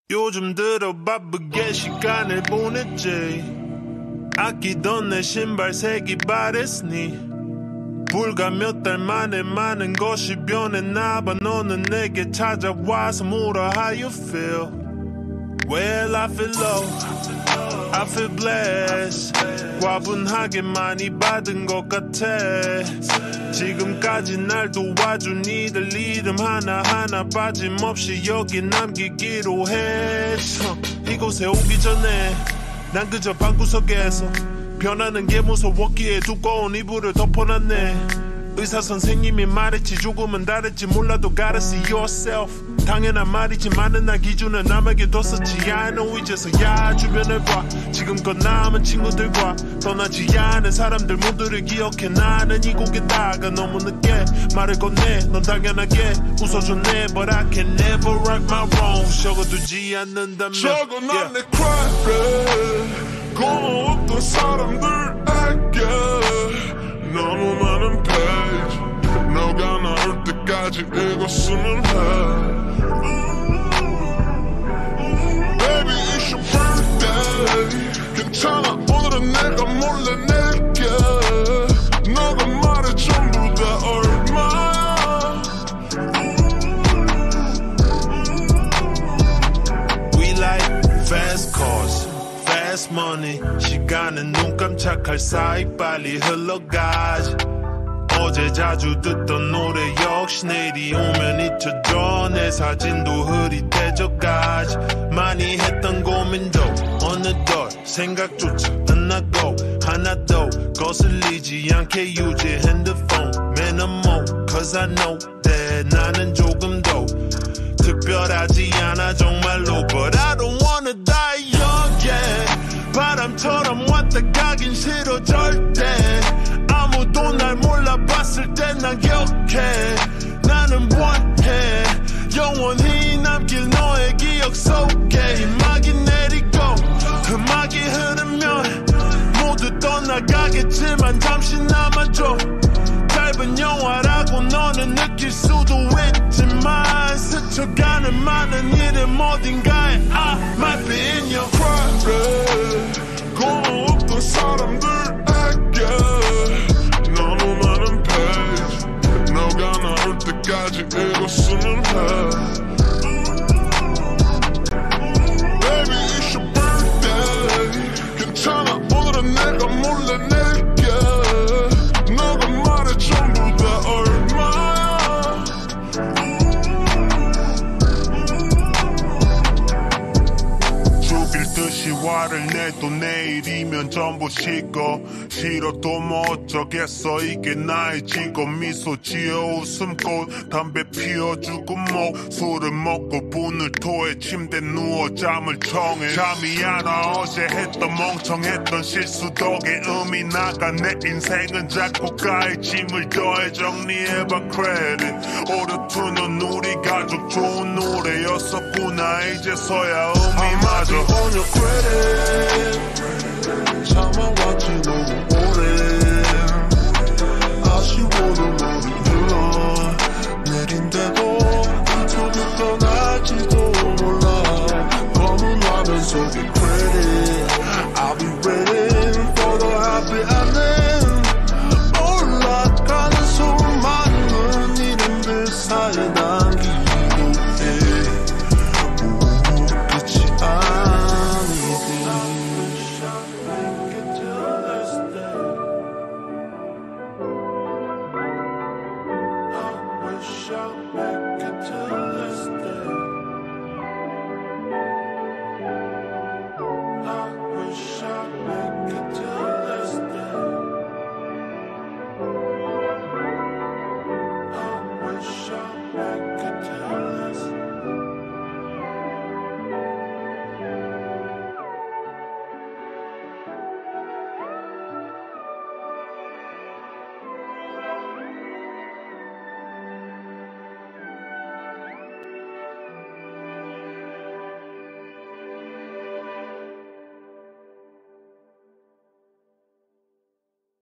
요즘 들어 바쁘게 시간을 보냈지. 아끼던 내 신발색이 바랬으니 불과 몇 달 만에 많은 것이 변했나봐. 너는 내게 찾아와서 물어 How you feel? Well I feel low, I feel blessed. 과분하게 많이 받은 것 같아. 지금까지 날 도와준 이들 이름 하나하나 빠짐없이 여기 남기기로 했어. 이곳에 오기 전에 난 그저 방구석에서 변하는 게 무서웠기에 두꺼운 이불을 덮어놨네. 의사 선생님이 말했지 조금은 다를지 몰라도 gotta see yourself. 당연한 말이지만은 날 기준을 남에게 뒀었지. I know 이제서야 주변을 봐. 지금껏 남은 친구들과 떠나지 않은 사람들 모두를 기억해. 나는 이곳에다가 너무 늦게 말을 건네. 넌 당연하게 웃어줬네. But I can never right my wrong. 적어두지 않는다면 적어놔 내 cry를 고마웠던 사람들에게. 너무 많은 페이지 너가 나올 때까지 읽었으면 해. Baby it's your birthday. 괜찮아 오늘은 내가 몰래 낼게. 너가 말해 전부 다 얼마야. We like fast cars, fast money. 시간은 눈 깜짝할 사이 빨리 흘러가지. 어제 자주 듣던 노래 역시 내일이 오면 잊혀져. 내 사진도 흐릿해져가지. 많이 했던 고민도 어느덧 생각조차 안 나고 하나 더 거슬리지 않게 유지 핸드폰 매너모. Cause I know that 나는 조금 더 특별하지 않아 정말로. But I don't wanna die young yeah. 바람처럼 왔다 가긴 싫어 절대. 아무도 날 몰라봤을 때 난 기억해. 나는 원해 영원히 남길 너의 기억 속에. 음악이 내리고 음악이 흐르면 모두 떠나가겠지만 잠시 남아줘. 짧은 영화라고 너는 느낄 수도 있지만 스쳐가는 많은 이름 어딘가에 I might be in your cry를 고마웠던 사람들에게. 너무 많은 페이지 너가 나올 때까지 읽었으면 해. Baby it's your birthday. 괜찮아 오늘은 내가 몰래 낼게. 너가 말해 전부 다 얼마야. 죽일 듯이 화를 내도 내일이면 전부 식어. 싫어도 뭐 어쩌겠어. 이게 나의 직업. 미소 지어 웃음꽃 담배 피워주고 뭐 술을 먹고 분을 토해 침대 누워 잠을 청해. 잠이 안 와 어제 했던 멍청했던 실수 덕에 음이 나가. 내 인생은 작곡가의 짐을 더해 정리해봐 크레딧. 오르투는 우리 가족 좋은 노래였었구나. 이제서야 음이 맞아. On your credit 참아왔지 너무